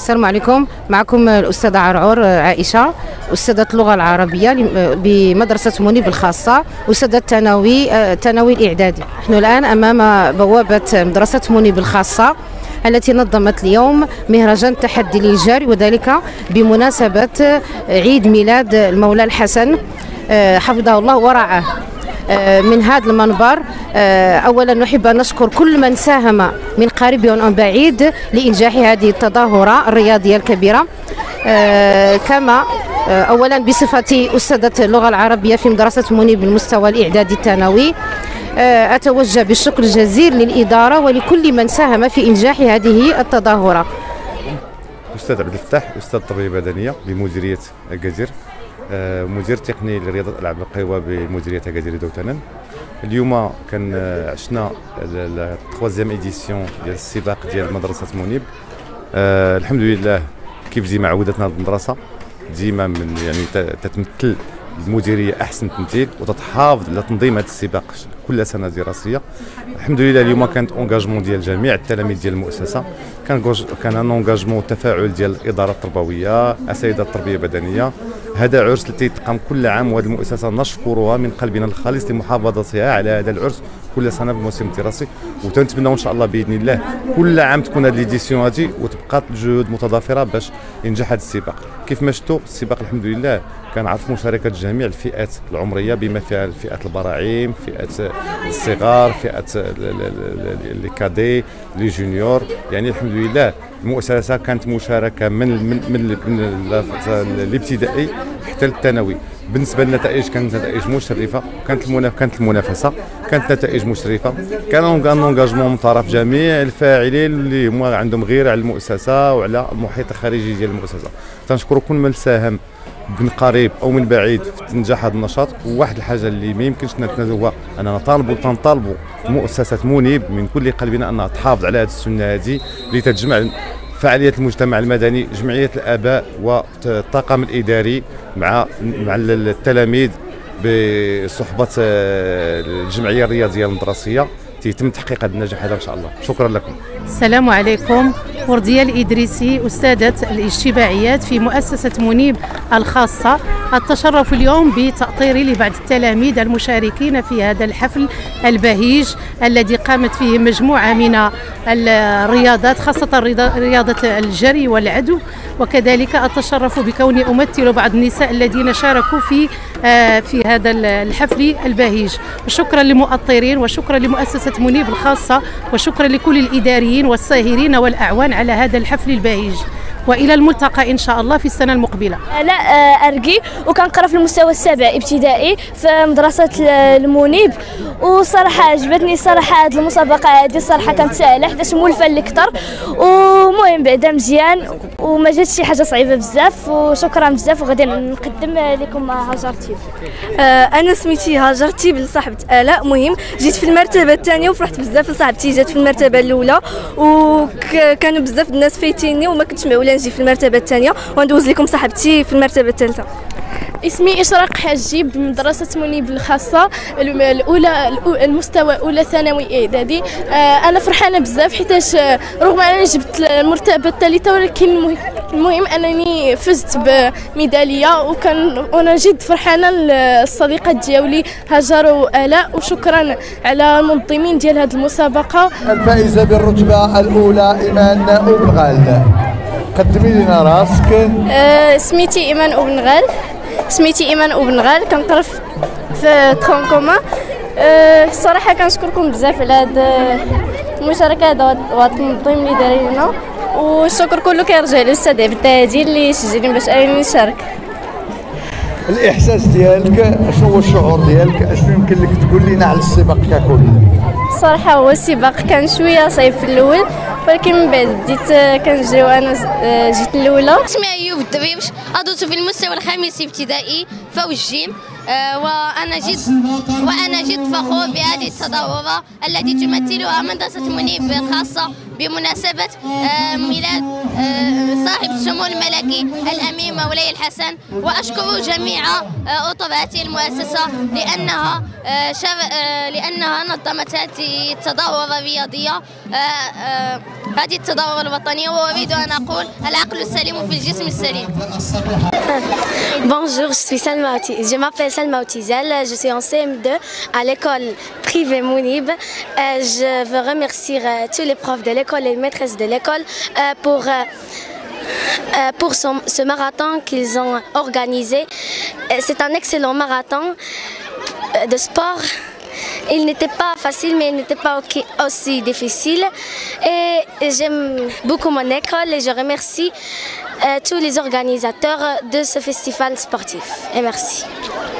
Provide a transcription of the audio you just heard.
السلام عليكم. معكم الأستاذة عرعور عائشة، أستاذة اللغة العربية بمدرسة منيب الخاصة، أستاذة الثانوي الإعدادي. نحن الآن أمام بوابة مدرسة منيب الخاصة التي نظمت اليوم مهرجان تحدي للجاري، وذلك بمناسبة عيد ميلاد المولى الحسن حفظه الله ورعاه. من هذا المنبر أولا نحب أن نشكر كل من ساهم من قريب ومن بعيد لإنجاح هذه التظاهرة الرياضية الكبيرة. كما أولا بصفتي أستاذة اللغة العربية في مدرسة منيب بالمستوى الإعدادي الثانوي، أتوجه بالشكر الجزيل للإدارة ولكل من ساهم في إنجاح هذه التظاهرة. أستاذ عبد الفتاح، أستاذ تربية بدنية بمديرية أكادير، مدير تقني لرياضة الألعاب القوى بمديرية أكادير دوتنن. اليوم كان عشنا التخوازيام إديسيون ديال السباق ديال مدرسة منيب. الحمد لله كيف ديما عودتنا هذه المدرسة ديما من يعني تتمثل المديريه احسن تمثيل وتتحافظ على تنظيم هذا السباق كل سنه دراسيه. الحمد لله اليوم كانت اونغاجمون ديال جميع التلاميذ ديال المؤسسه، كان ان اونغاجمون تفاعل ديال الاداره التربويه، اساتذه التربيه البدنيه. هذا عرس التي يتقام كل عام، وهذه المؤسسه نشكرها من قلبنا الخالص لمحافظتها على هذا العرس كل سنه بالموسم الدراسي، وتنتمنوا ان شاء الله باذن الله كل عام تكون هذه ليديسيون هذه وتبقى الجهود متضافره باش ينجح هذا السباق. كيف ما شفتوا السباق الحمد لله كان عرف مشاركه جميع الفئات العمريه بما فيها فئه البراعم، فئه الصغار، فئه لي كادي، لي جونيور. يعني الحمد لله المؤسسه كانت مشاركه من الابتدائي حتى الثانوي. بالنسبه للنتائج كانت نتائج مشرفه، كانت المنافسه كانت نتائج مشرفه، كان انغاجمون من طرف جميع الفاعلين اللي هما عندهم غيره على المؤسسه وعلى المحيط الخارجي ديال المؤسسه. تنشكر كل من ساهم من قريب او من بعيد في تنجاح هذا النشاط. وواحد الحاجه اللي ما يمكنش نتنازلوا، اننا تنطالبوا مؤسسه منيب من كل قلبنا انها تحافظ على هذه السنه هذه اللي تجمع فعاليات المجتمع المدني، جمعيه الاباء والطاقم الاداري مع التلاميذ بصحبه الجمعيه الرياضيه المدرسيه، يتم تحقيق هذا النجاح هذا ان شاء الله. شكرا لكم. السلام عليكم. وردية الإدريسي، أستاذة الاجتماعيات في مؤسسة منيب الخاصة. أتشرف اليوم بتأطيري لبعض التلاميذ المشاركين في هذا الحفل البهيج الذي قامت فيه مجموعة من الرياضات، خاصة رياضة الجري والعدو. وكذلك أتشرف بكوني أمثل بعض النساء الذين شاركوا في هذا الحفل البهيج. شكرا للمؤطرين وشكرا لمؤسسة منيب الخاصة وشكرا لكل الإداريين والساهرين والأعوان على هذا الحفل البهيج، والى الملتقى ان شاء الله في السنه المقبله. لا ارقي وكنقرا في المستوى السابع ابتدائي في مدرسه المنيب، وصراحه عجبتني صراحه هذه المسابقه هذه صراحه كانت سهله حيت مولفه لكثر، ومهم بعدا مزيان وما جاتش شي حاجه صعيبه بزاف. وشكرا بزاف، وغادي نقدم لكم هاجر تيب. انا سميتي هاجر تيب لصاحبه الاء. مهم جيت في المرتبه الثانيه وفرحت بزاف لصاحبتي جات في المرتبه الاولى، وكانوا بزاف الناس فايتيني وما كنتش معوله نجي في المرتبه الثانيه، وندوز لكم صاحبتي في المرتبه الثالثه. اسمي إشراق حجي بمدرسة منيب الخاصة الأولى المستوى أولى ثانوي إعدادي. أنا فرحانة بزاف حيتاش رغم أنني جبت المرتبة الثالثة، ولكن المهم أنني فزت بميدالية، وأنا جد فرحانة للصديقات ديالي هاجر وآلاء. وشكرا على المنظمين ديال هذه المسابقة. الفائزة بالرتبة الأولى إيمان أوبنغال، قدمي لنا راسك. سميتي إيمان أوبنغال، كنقرا في ترونكوما. الصراحة كنشكركم بزاف على هذه المشاركة وهذا التنظيم اللي داير لنا، والشكر كله كيرجع للأستاذ عبد الهادي اللي شجعني باش أنني نشارك. الإحساس ديالك شنو هو الشعور ديالك؟ اشنو يمكن لك تقول لنا على السباق ككل؟ الصراحة هو السباق كان شوية صعيب في الأول، ولكن من بعد بديت كنجري وانا جيت الاولى. اسمي ايوب الدبيبش، ادرس في المستوى الخامس ابتدائي فوق الجيم. وانا جد فخور بهذه التظاهره التي تمثلها مدرسه منيب الخاصه بمناسبه ميلاد صاحب السمو الملكي الامير مولاي الحسن. واشكر جميع اطر هذه المؤسسه لانها نظمت هذه التظاهره الرياضيه هذه التظاهرة الوطنية، وأريد أن أقول العقل السليم في الجسم السليم. Bonjour, je m'appelle Salma Otizel, je suis en CM2 à l'école privée Mounib. Je veux remercier tous les profs de l'école et les maîtresses de l'école pour ce marathon qu'ils ont organisé. C'est un excellent marathon de sport. Il n'était pas facile, mais il n'était pas aussi difficile. Et j'aime beaucoup mon école et je remercie tous les organisateurs de ce festival sportif. Et merci.